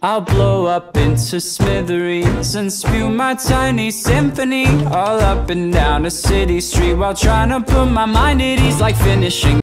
I'll blow up into smithereens and spew my tiny symphony all up and down a city street, while trying to put my mind at ease, like finishing